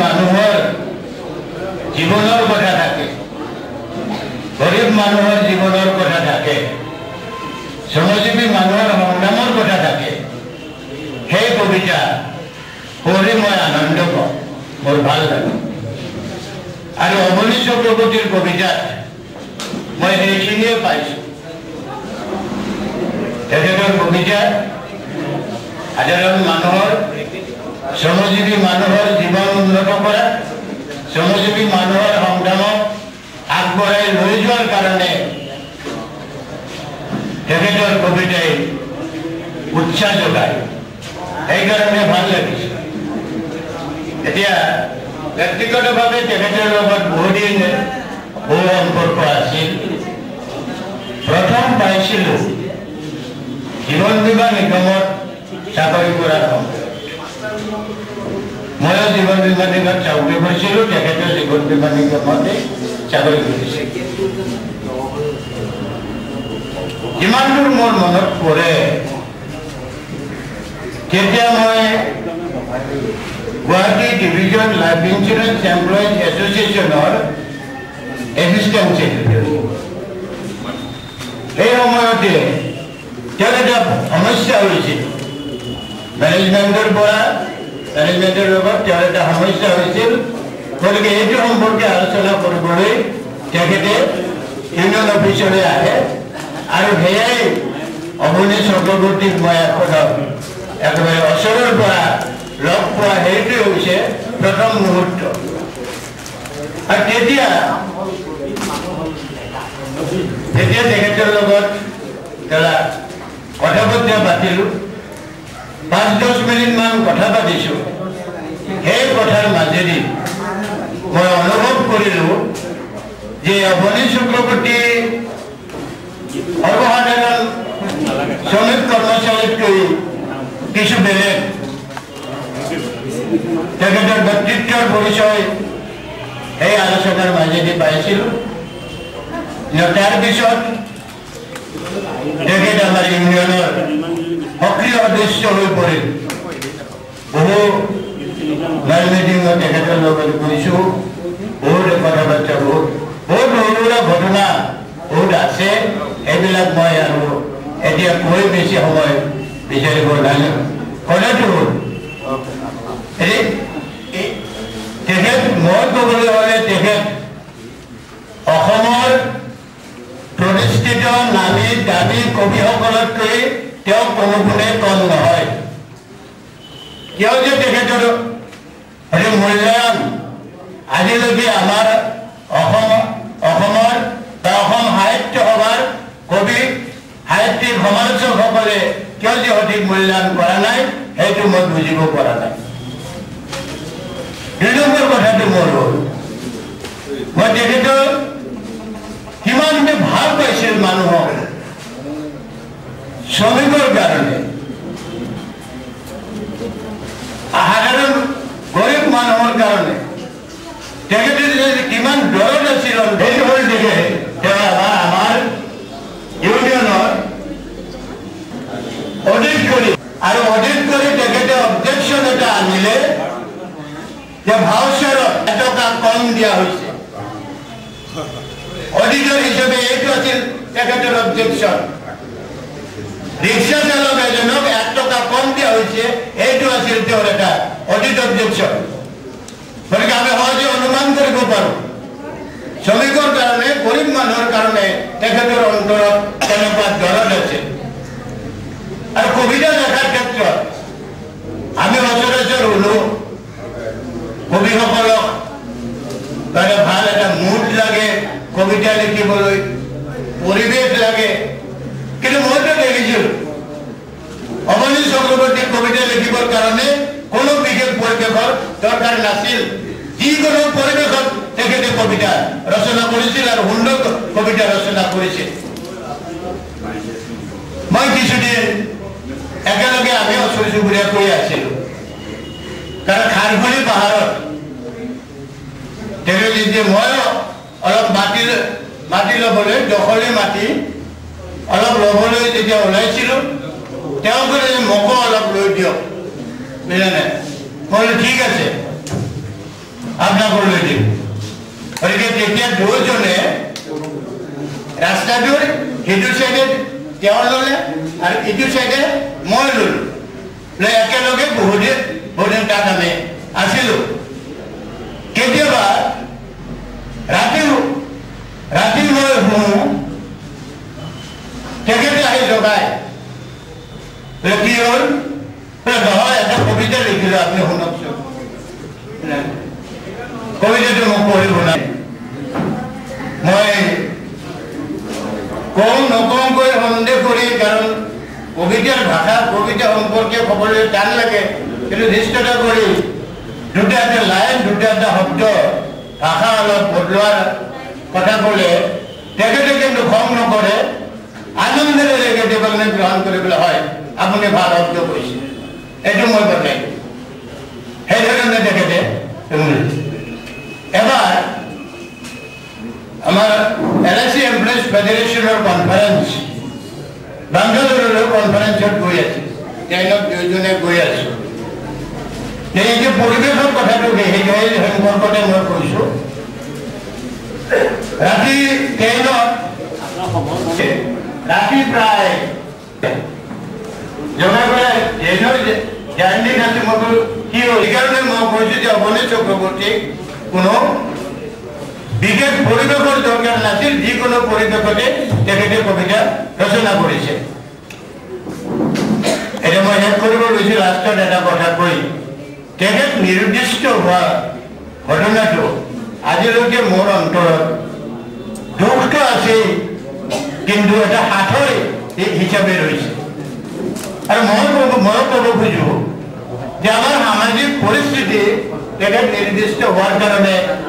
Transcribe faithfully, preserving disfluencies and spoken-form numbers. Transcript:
মানুহৰ জীৱনৰ কথা থাকে, গৰীব মানুহৰ জীৱনৰ কথা থাকে, শ্ৰমজীৱী মানুহৰ সংগ্ৰামৰ কথা থাকে। সেই কবিতা পঢ়ি মই আনন্দ পাওঁ, মোৰ ভাল লাগে। আৰু অৱনী চক্ৰৱৰ্তীৰ কবিতাত মই সেইখিনিয়ে পাইছোঁ। তেখেতৰ কবিতাত সাধাৰণ মানুহৰ, শ্ৰমজীৱী মানুহৰ জীৱন উন্নত কৰা, শ্ৰমজীৱী মানুহৰ সংগ্ৰামক আগবঢ়াই লৈ যোৱাৰ কাৰণে তেখেতৰ কবিতাই উৎসাহ যোগায়। সেইকাৰণে ভাল লাগিছে। এতিয়া ব্যক্তিগতভাৱে তেখেতৰ লগত বহুদিন সু সম্পৰ্ক আছিল। প্ৰথম পাইছিলোঁ জীৱন বীমা নিগমত চাকৰি কৰাৰ সময়ত। ময়ো জীৱন বীমা নিগমত চাকৰি কৰিছিলোঁ, তেখেতৰ জীৱন বীমা নিগমতে চাকৰি কৰিছে। যিমান দূৰ মোৰ মনত পৰে, তেতিয়া মই Guwahati division life insurance employees এছ'চিয়েশ্যনৰ এছিষ্টেণ্ট ছেক্ৰেটাৰী। সেই সময়তে তেওঁৰ এটা সমস্যা হৈছিল। মেনেজমেণ্টৰ পৰা মেনেজমেণ্টৰ লগত তেওঁৰ এটা সমস্যা হৈছিল। গতিকে এইটো সম্পৰ্কে আলোচনা কৰিবলৈ তেখেতে ইউনিয়ন অফিচলৈ আহে। আৰু সেয়াই অৱনী চক্ৰৱৰ্তীক মই এখনক একেবাৰে ওচৰৰ পৰা লগ পোৱা সেইটোৱে হৈছে প্ৰথম মুহূৰ্ত। আৰু তেতিয়া তেতিয়া তেখেতৰ লগত এটা কথা বতৰা পাতিলোঁ। পাঁচ দহ মিনিটমান কথা পাতিছোঁ। সেই কথাৰ মাজেদি মই অনুভৱ কৰিলোঁ যে অৱনী চক্ৰৱৰ্তী সৰ্বসাধাৰণ শ্ৰমিক কৰ্মচাৰীতকৈ কিছু বেলেগ। তেখেতৰ ব্যক্তিত্বৰ পৰিচয় সেই আলোচনাৰ মাজেদি পাইছিলোঁ। তাৰপিছত তেখেত আমাৰ ইউনিয়নৰ সক্ৰিয় সদস্য হৈ পৰিল। বহু লাইভ মিটিঙত তেখেতৰ লগত গৈছোঁ। বহুত কথা বাৰ্তা বহুত বহুত সৰু সুৰা ঘটনা বহুত আছে। এইবিলাক মই আৰু এতিয়া কৈ বেছি সময় বিচাৰিব নালাগে। কথাটো হ'ল তেখেত মই ক'বলৈ হ'লে তেখেত অসমৰ প্ৰতিষ্ঠিত নামী দামী কবিসকলতকৈ তেওঁ কোনো গুণে কম নহয়। কিয় যে তেখেতৰ সেইটো মূল্যায়ন আজিলৈকে আমাৰ অসম অসমৰ বা অসম সাহিত্য সভাৰ কবি সাহিত্যিক সমালোচকসকলে কিয় যে সঠিক মূল্যায়ন কৰা নাই, সেইটো মই বুজিব পৰা নাই। দুই নম্বৰ কথাটো মোৰ হ'ল, মই তেখেতৰ কিমানটো ভাল পাইছিল মানুহক শ্ৰমিকৰ কাৰণে, সাধাৰণ গৰীব মানুহৰ কাৰণে তেখেতে কিমান দৰত আছিল। সেইটো হ'ল দেখে তেওঁ আমাৰ আমাৰ ইউনিয়নৰ অডিট কৰি আৰু অডিট কৰি তেখেতে অবজেকশ্যন এটা আনিলে যে ভাউচাৰত এটকা কম দিয়া হৈছে। অডিটৰ হিচাপে এইটো আছিল তেখেতৰ অবজেকশ্যন। ৰিক্সা চালক এজনক এক টকা কম দিয়া হৈছে, এইটো আছিল তেওঁৰ এটা অডিট অবজেকশ্যন। গতিকে আমি সহজে অনুমান কৰিব পাৰোঁ শ্ৰমিকৰ কাৰণে, গৰীব মানুহৰ কাৰণে তেখেতৰ অন্তৰত তেনেকুৱা দৰদ আছে। আৰু কবিতা লেখাৰ ক্ষেত্ৰত আমি সচৰাচৰ শুনো কবিসকলক তাৰে ভাল এটা মুড লাগে কবিতা লিখিবলৈ, পৰিৱেশ লাগে। কিন্তু মইতো দেখিছোঁ অৱনী চক্ৰৱৰ্তীক কবিতা লিখিবৰ কাৰণে কোনো বিশেষ পৰিৱেশৰ দৰকাৰ নাছিল। যিকোনো পৰিৱেশত তেখেতে কবিতা ৰচনা কৰিছিল আৰু সুন্দৰ কবিতা ৰচনা কৰিছিল। মই কিছুদিন একেলগে আমি ওচৰ চুবুৰীয়া কৰি আছিলোঁ। কাৰণ খাৰঘূলি পাহাৰত তেখেতে যে মই অলপ মাটি মাটি ল'বলৈ দখলী মাটি অলপ ল'বলৈ যেতিয়া ওলাইছিলোঁ, তেওঁ ক'লে মোকো অলপ লৈ দিয়ক, বুজিলেনে? মই বোলো ঠিক আছে। আপোনালোকলৈ দিম গতিকে তেতিয়া দুজনে ৰাস্তাটোৰ সিটো চাইডে তেওঁ ল'লে আৰু ইটো চাইডে মই ল'লো লৈ একেলগে বহুদিন বহুদিন তাত আমি আছিলোঁ কেতিয়াবা ৰাতি ৰাতি মই শুনো তেখেতে আহি জগাই কি হ'ল নহয় এটা কবিতা লিখিলোঁ আপুনি শুনকচোন কবিতাটো মোক পঢ়িব নাই মই কওঁ নকওঁকৈ সন্দেহ কৰি কাৰণ কবিতাৰ ভাষা কবিতা সম্পৰ্কে ক'বলৈ টান লাগে কিন্তু দৃষ্টতা কৰি দুটা এটা লাইন দুটা এটা শব্দ ভাষা অলপ বদলোৱাৰ কথা ক'লে তেখেতে কিন্তু খং নকৰে আনন্দেৰে কেতিয়াবা গ্ৰহণ কৰিবলৈ হয় আপুনি ভাল শব্দ কৈছে এইটো মই বনাই সেইধৰণে তেখেতে এবাৰ আমাৰ এল আই চি এমপ্লয়িজ ফেডাৰেশ্যনৰ কনফাৰেন্স বাংগালুৰুৰ কনফাৰেন্সত গৈ আছে ট্ৰেইনত দুয়োজনে গৈ আছোঁ এই যে পৰিৱেশৰ কথাটো সেই সম্পৰ্কতে মই কৈছোঁ ৰাতি ট্ৰেইনত ৰাতি প্ৰায় জনাই পেলাই ট্ৰেইনৰ জাৰ্ণি আছে মই কি হ'ল সেইকাৰণে মই কৈছোঁ যে অৱনী চক্ৰৱৰ্তী কোনো বিশেষ পৰিৱেশৰ দৰকাৰ নাছিল যিকোনো পৰিৱেশতে তেখেতে কবিতা ৰচনা কৰিছে এতিয়া মই শেষ কৰিব লৈছোঁ লাষ্টত এটা কথা কৈ তেখেত নিৰ্দিষ্ট হোৱা ঘটনাটো আজিলৈকে মোৰ অন্তৰত দুখটো আছে কিন্তু এটা সাঁথৰ হিচাপে ৰৈছে আৰু মই ক'ব মই ক'ব খোজোঁ যে আমাৰ সামাজিক পৰিস্থিতি তেখেত নিৰ্দিষ্ট হোৱাৰ কাৰণে